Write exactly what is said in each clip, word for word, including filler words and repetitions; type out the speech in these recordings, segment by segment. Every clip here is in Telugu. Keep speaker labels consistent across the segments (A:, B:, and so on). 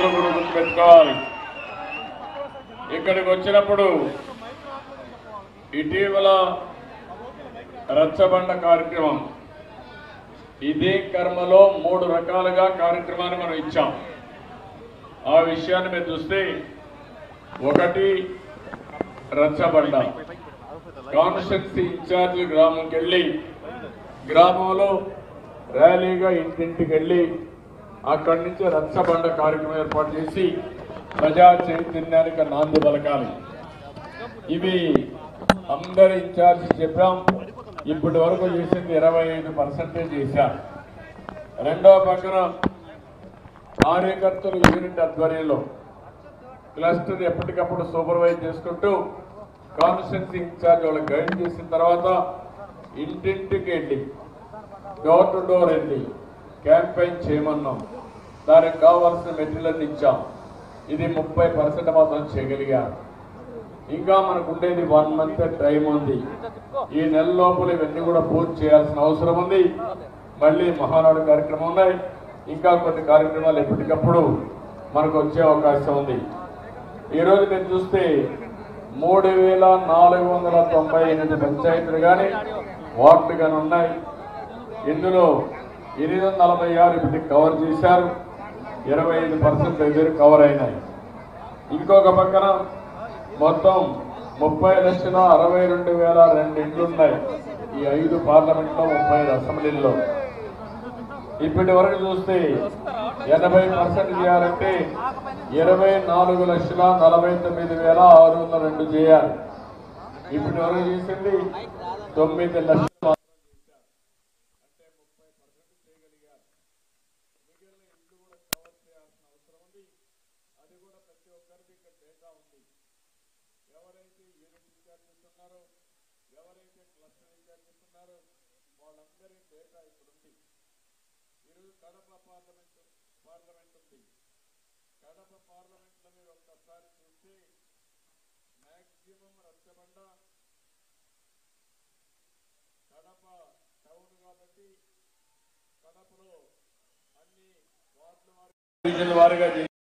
A: అందరూ కూడా గుర్తుపెట్టుకోవాలి. ఇక్కడికి వచ్చినప్పుడు ఇటీవల రచ్చబండ కార్యక్రమం ఇదే కర్మలో మూడు రకాలుగా కార్యక్రమాన్ని మనం ఇచ్చాం. ఆ విషయాన్ని మీరు చూస్తే ఒకటి రచ్చబండ కాన్స్టిట్యున్సీ ఇన్ఛార్జి గ్రామంకి వెళ్ళి గ్రామంలో ర్యాలీగా ఇంటింటికి వెళ్ళి అక్కడి నుంచి రచ్చబండ కార్యక్రమం ఏర్పాటు చేసి ప్రజా చైతన్యానికి నాంది పలకాలి. ఇవి అందరి ఇన్ఛార్జి చెప్పాం. ఇప్పటి వరకు చేసింది ఇరవై ఐదు పర్సెంటేజ్ చేశారు. రెండవ పక్కన కార్యకర్తలు యూనిట్ ఆధ్వర్యంలో క్లస్టర్ ఎప్పటికప్పుడు సూపర్వైజ్ చేసుకుంటూ కాన్స్టిట్యున్సీ ఇన్ఛార్జ్ వాళ్ళకి గైడ్ చేసిన తర్వాత ఇంటింటికి వెళ్ళి డోర్ టు డోర్ వెళ్ళి క్యాంపెయిన్ చేయమన్నాం. దానికి కావాల్సిన మెటీరియల్ ఇచ్చాం. ఇది ముప్పై పర్సెంట్ మాత్రం చేయగలిగారు. ఇంకా మనకు ఉండేది వన్ మంత్ టైం ఉంది. ఈ నెల లోపల ఇవన్నీ కూడా పూర్తి చేయాల్సిన అవసరం ఉంది. మళ్ళీ మహానాడు కార్యక్రమం ఉన్నాయి. ఇంకా కొన్ని కార్యక్రమాలు ఎప్పటికప్పుడు మనకు వచ్చే అవకాశం ఉంది. ఈరోజు మీరు చూస్తే మూడు వేల నాలుగు వందల తొంభై ఎనిమిది పంచాయతీలు కానీ వార్డులు కానీ ఉన్నాయి. ఇందులో ఎనిమిది వందల నలభై ఆరు ఇప్పటికి కవర్ చేశారు. ఇరవై ఐదు పర్సెంట్ దగ్గర కవర్ అయినాయి. ఇంకొక పక్కన మొత్తం ముప్పై లక్షల అరవై రెండు వేల రెండు ఇండ్లు ఉన్నాయి. ఈ ఐదు పార్లమెంట్లో ముప్పై ఐదు అసెంబ్లీల్లో ఇప్పటి వరకు చూస్తే ఎనభై పర్సెంట్ చేయాలంటే ఇరవై నాలుగు లక్షల నలభై తొమ్మిది వేల ఆరు వందల రెండు చేయాలి. ఇప్పటి వరకు చేసింది తొమ్మిది లక్షలు. ఎవరైతే యూనిట్ ఇన్ఛార్జ్ చేస్తున్నారో ఎవరైతే క్లస్టర్ ఇన్ఛార్జ్ చేస్తున్నారో వాళ్ళందరి డేటా ఇప్పుడు ఉంది. ఈరోజు కడప పార్లమెంట్ పార్లమెంట్ ఉంది. కడప పార్లమెంట్ లో మీరు ఒక్కసారి చూస్తే మాక్సిమం రచ్చబండ కడప టౌన్ కాబట్టి కడపలో అన్ని వార్డుల వారి వారిగా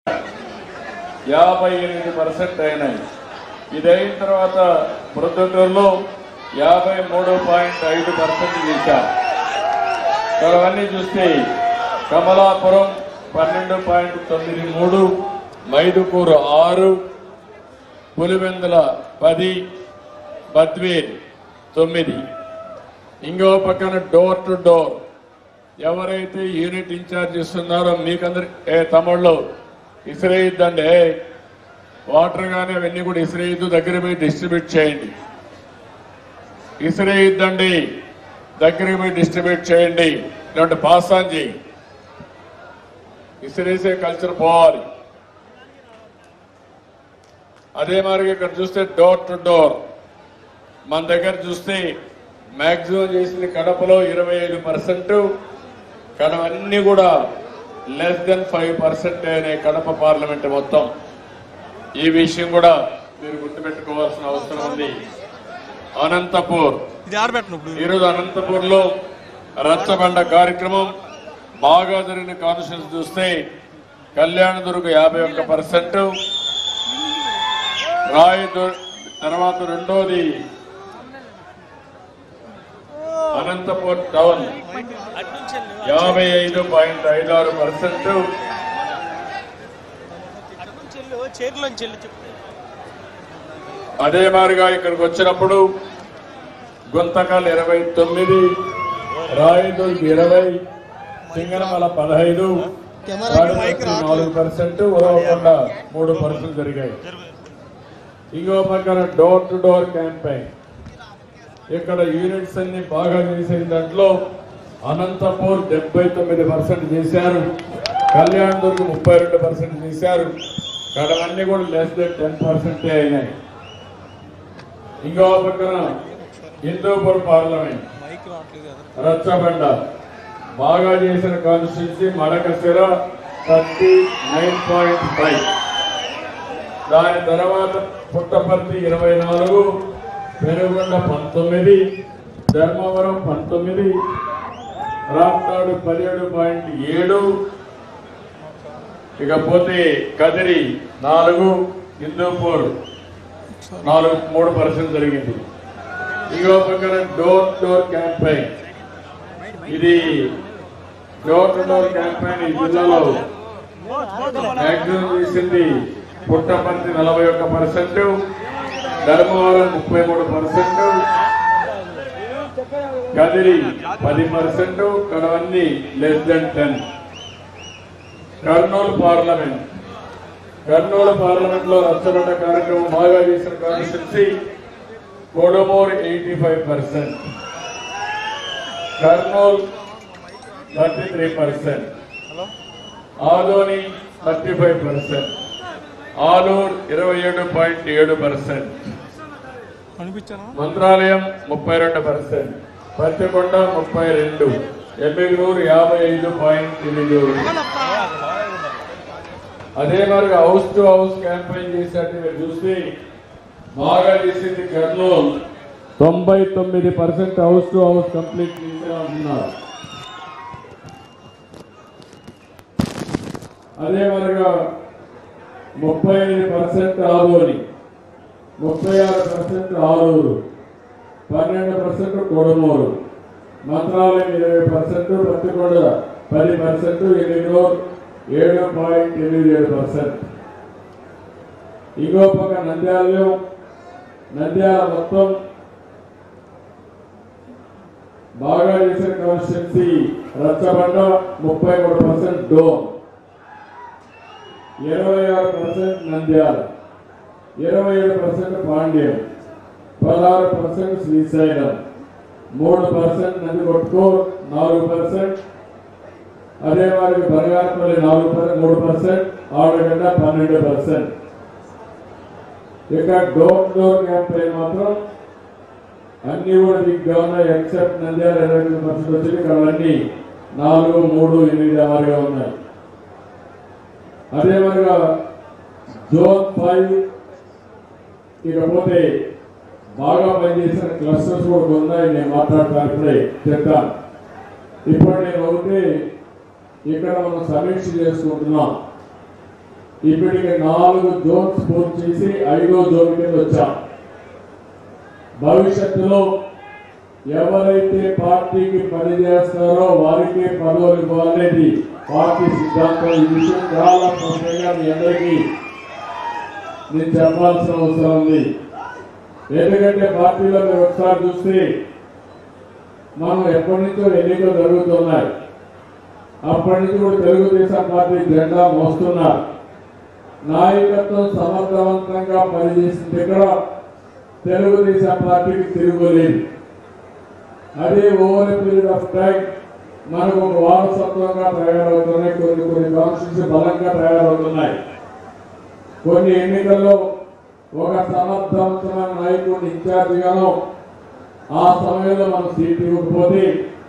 A: యాభై ఎనిమిది పర్సెంట్ అయినాయి. ఇదైన తర్వాత ప్రొద్దుటూరులో యాభై మూడు పాయింట్ ఐదు పర్సెంట్ చేశారు. అవన్నీ చూస్తే కమలాపురం పన్నెండు పాయింట్ తొమ్మిది మూడు, మైదుకూరు ఆరు, పులివెందుల పది, బద్వేల్ తొమ్మిది. ఇంకో పక్కన డోర్ టు డోర్ ఎవరైతే యూనిట్ ఇన్ఛార్జ్ ఇస్తున్నారో మీకందరి ఏ తమిళ్లో ఇసిరేయిద్దండి, వాటర్ కానీ అవన్నీ కూడా ఇసిరేయద్దు, దగ్గర పోయి డిస్ట్రిబ్యూట్ చేయండి. ఇసిరేయిద్దండి, దగ్గరికి పోయి డిస్ట్రిబ్యూట్ చేయండి, ఇలాంటి పాస్ ఆన్ చేయి. ఇసిరేసే కల్చర్ పోవాలి. అదే మరి ఇక్కడ చూస్తే డోర్ టు డోర్ మన దగ్గర చూస్తే మాక్సిమం చేసింది కడపలో ఇరవై ఐదు పర్సెంట్, కడప అన్ని కూడా లెస్ దెన్ ఫైవ్ పర్సెంట్ అయినాయి కడప పార్లమెంట్ మొత్తం. ఈ విషయం కూడా మీరు గుర్తుపెట్టుకోవాల్సిన అవసరం ఉంది. అనంతపూర్ ఈరోజు అనంతపూర్ లో రచ్చబండ కార్యక్రమం బాగా జరిగిన కాన్స్టిట్యూన్స్ చూస్తే కళ్యాణదుర్గ యాభై ఒక్క పర్సెంట్, రాయదుర్గ తర్వాత రెండోది అనంతపూర్ టౌన్ యాభై ఐదు పాయింట్ ఐదు ఆరు పర్సెంట్. అదే మాదిరిగా ఇక్కడికి వచ్చినప్పుడు గుంతకల్ ఇరవై తొమ్మిది, రాయదుర్గ్ ఇరవై, సింగనమల పదహైదు, నాలుగు పర్సెంట్, ఉరవకొండ మూడు పర్సెంట్ జరిగాయి. ఇంకో పక్కన డోర్ టు డోర్ క్యాంపెయిన్ ఇక్కడ యూనిట్స్ అన్ని బాగా చేసే దాంట్లో అనంతపూర్ డెబ్బై తొమ్మిది పర్సెంట్ చేశారు, కళ్యాణదుర్గ్ ముప్పై రెండు పర్సెంట్ చేశారు, కడవన్నీ కూడా లెస్ దెన్ టెన్ పర్సెంటే అయినాయి. ఇంకో పక్కన హిందూపూర్ పార్లమెంట్ రచ్చబండ బాగా చేసిన constituency Madakasira thirty nine point five, దాని తర్వాత పుట్టపర్తి ఇరవై నాలుగు, పెనుగొండ పంతొమ్మిది, ధర్మవరం పంతొమ్మిది, రాప్తాడు పదిహేడు పాయింట్ ఏడు, ఇకపోతే కదిరి నాలుగు, హిందూపూర్ నాలుగు మూడు పర్సెంట్ జరిగింది. ఇంకో పక్కన డోర్ డోర్ క్యాంపెయిన్, ఇది డోర్ టు డోర్ క్యాంపెయిన్ ఈ జిల్లాలో మ్యాక్సిమం చేసింది పుట్టపర్తి నలభై ఒక్క పర్సెంట్, ధర్మవరం ముప్పై మూడు పర్సెంట్, కదిరి పది పర్సెంట్, కడవన్ని less than ten. Kurnool parliament Kurnool parliament లో రచ్చబండ కార్యక్రమం బాగా చేసిన constituency Kodumur eighty five percent, Kurnool thirty three percent, Adoni thirty five percent, Alur ఇరవై ఏడు పాయింట్ ఏడు పర్సెంట్, మంత్రాలయం ముప్పై రెండు పర్సెంట్, పత్తికొండ ముప్పై రెండు, ఎమ్మిగనూరు యాభై ఐదు పాయింట్ ఎనిమిది. అదే మరి హౌస్ టు హౌస్ క్యాంపెయిన్ చేసినట్టు మీరు చూస్తే బాగా చేసింది కర్నూలు తొంభై తొమ్మిది percent house to house complete చేస్తున్నారు. అదే మరిగా ముప్పై ఐదు పర్సెంట్ ఆదోని, ముప్పై ఆరు పర్సెంట్ ఆలూరు, పన్నెండు పర్సెంట్ కొడమూరు, మంత్రాలయం ఇరవై పర్సెంట్, పత్తికొండ పది పర్సెంట్, ఎనిమిది ఏడు పాయింట్ ఎనిమిది ఏడు పర్సెంట్. ఇంకో పక్క నంద్యాలలో నంద్యాల మొత్తం బాగా చేసిన కాన్స్టిట్యున్సీ రచ్చబండ ముప్పై మూడు పర్సెంట్ డోన్, ఇరవై ఆరు పర్సెంట్ నంద్యాల, ఇరవై ఏడు పర్సెంట్ పాండ్యం, పదహారు పర్సెంట్ శ్రీశైలం, మూడు పర్సెంట్ నందికొట్కూరు, నాలుగు పర్సెంట్, అదే వారికి బనగానపల్లి నాలుగు మూడు పర్సెంట్, ఆడగడ్డ పన్నెండు పర్సెంట్. ఇక డోర్ డోర్ క్యాంపెయిన్ మాత్రం అన్ని కూడా దిగ్గా ఉన్నాయి, ఎక్సెప్ట్ నంద్యాల ఇరవై ఎనిమిది పర్సెంట్ వచ్చింది. ఇక్కడ అన్ని నాలుగు మూడు ఎనిమిది ఆరుగా ఉన్నాయి. అదే మరిగా జోన్ ఫైవ్ ఇకపోతే బాగా పనిచేసిన క్లస్టర్స్ కూడా ఉన్నాయి. నేను మాట్లాడతాను, ఇప్పుడే చెప్తాను. ఇప్పుడు నేను ఒకటి ఇక్కడ మనం సమీక్ష చేసుకుంటున్నాం. ఇప్పటికి నాలుగు జోన్స్ పూర్తి చేసి ఐదో జోన్ కింద వచ్చాం. భవిష్యత్తులో ఎవరైతే పార్టీకి పనిచేస్తారో వారికి పదవులు ఇవ్వాలనేది పార్టీ సిద్ధాంతం. ఈ విషయం చాలా స్పష్టంగా మీ అందరికీ నేను చెప్పాల్సిన అవసరం ఉంది. ఎందుకంటే పార్టీలో మీరు ఒకసారి చూస్తే మనం ఎప్పటి నుంచో ఎన్నికలు జరుగుతున్నాయి. అప్పటి నుంచి కూడా తెలుగుదేశం పార్టీ జెండా మోస్తున్నారు. నాయకత్వం సమర్థవంతంగా పనిచేసిన దగ్గర తెలుగుదేశం పార్టీకి తిరుగులేదు. అదే ఓవర్ పీరియడ్ ఆఫ్ టైం మనకు ఒక వారసత్వంగా తయారవుతున్నాయి. కొన్ని కొన్ని కాన్స్టిట్యూషన్ బలంగా తయారవుతున్నాయి. కొన్ని ఎన్నికల్లో ఒక సమర్థవంతమైన నాయకుడిని ఇన్ఛార్జిగానో ఆ సమయంలో మనం సీట్ ఇవ్వకపోతే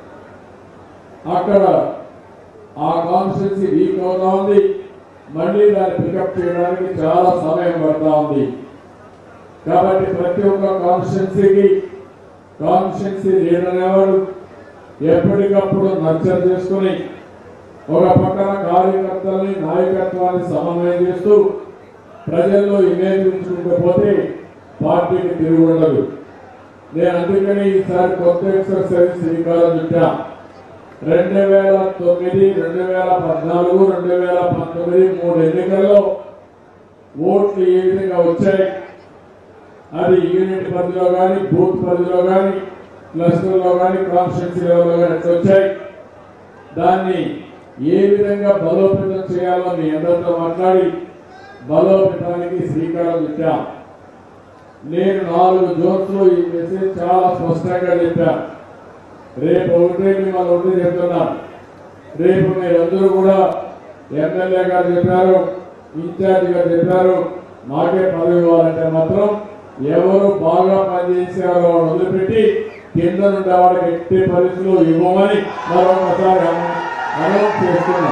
A: అక్కడ ఆ కాన్స్టిట్యూన్సీ వీక్ అవుతా ఉంది. మళ్ళీ దాన్ని పికప్ చేయడానికి చాలా సమయం పడతా ఉంది. కాబట్టి ప్రతి ఒక్క కాన్స్టిట్యూన్సీకి కాన్స్టిట్యూన్సీ లీడర్ అనేవాడు ఎప్పటికప్పుడు నర్చర్ చేసుకుని ఒక పక్కన కార్యకర్తల్ని నాయకత్వాన్ని సమన్వయం చేస్తూ ప్రజల్లో ఇమేజ్ ఉంచుకుంటూ పోతే పార్టీకి తిరిగి ఉండదు. నేను అందుకని ఈసారి కొత్త ఎక్సర్సైజ్ శ్రీకారం చుట్టా. రెండు వేల తొమ్మిది రెండు వేల పద్నాలుగు రెండు వేల పంతొమ్మిది మూడు ఎన్నికల్లో ఓట్లు ఏ విధంగా వచ్చాయి, అది యూనిట్ పరిధిలో కానీ బూత్ పరిధిలో కానీ క్లస్టర్లో కానీ కాన్స్టిట్యూన్సీ లెవెల్లో కానీ ఎట్లా వచ్చాయి, దాన్ని ఏ విధంగా బలోపేతం చేయాలో మీ అందరితో మాట్లాడి బలోపేతానికి శ్రీకారం చుట్టాం. నేను నాలుగు జోన్స్ లో ఈ మెసేజ్ చాలా స్పష్టంగా చెప్పాను. రేపు ఒకటే మిమ్మల్ని ఒకటి చెప్తున్నాను. రేపు మీరందరూ కూడా ఎమ్మెల్యే గారు చెప్పారు, ఇన్ఛార్జ్ గారు చెప్పారు, మాకే పదవి ఇవ్వాలంటే మాత్రం ఎవరు బాగా పనిచేసారో వదిలిపెట్టి కింద నుండి వాడికి ఎట్టి పరిస్థితులు ఇవ్వమని మరొకసారి అనౌన్స్ చేస్తున్నాం.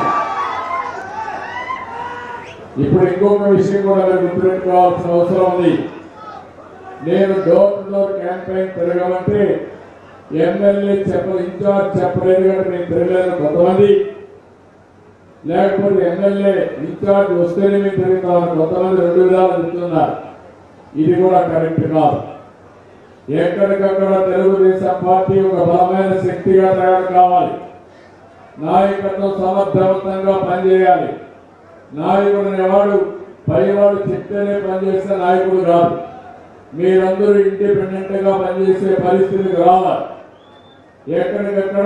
A: ఇప్పుడు ఇంకొక విషయం కూడా మీరు గుర్తుపెట్టుకోవాల్సిన అవసరం ఉంది. నేను డోర్ టు డోర్ క్యాంపెయిన్ తిరగమంటే ఎమ్మెల్యే చెప్ప ఇన్ఛార్జ్ చెప్పలేదు కానీ నేను తిరగలేదు. కొంతమంది లేకపోతే ఎమ్మెల్యే ఇన్ఛార్జ్ వస్తేనే మీకు తిరుగుతామని కొంతమంది రెండు విధాలు చెప్తున్నారు. ఇది కూడా కరెక్ట్ కాదు. ఎక్కడికక్కడ తెలుగుదేశం పార్టీ ఒక బలమైన శక్తిగా తయారు కావాలి. నాయకత్వం సమర్థవంతంగా పనిచేయాలి. నాయకుడు అనేవాడు పైవాడు చెప్తేనే పనిచేసే నాయకుడు కాదు. మీరందరూ ఇండిపెండెంట్ గా పనిచేసే పరిస్థితికి రావాలి. ఎక్కడికక్కడ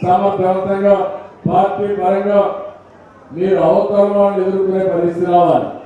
A: సమర్థవంతంగా పార్టీ పరంగా మీరు అవతల వాళ్ళు ఎదుర్కొనే పరిస్థితి రావాలి.